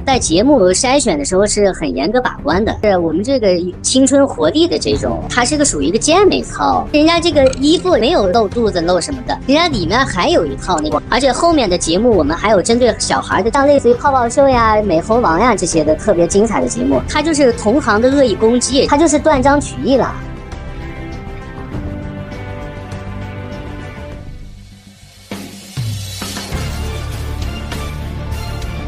在节目筛选的时候是很严格把关的。是我们这个青春活力的这种，它是个属于一个健美操，人家这个衣服没有露肚子露什么的，人家里面还有一套那个，而且后面的节目我们还有针对小孩的，像类似于泡泡秀呀、美猴王呀这些的特别精彩的节目，它就是同行的恶意攻击，它就是断章取义了。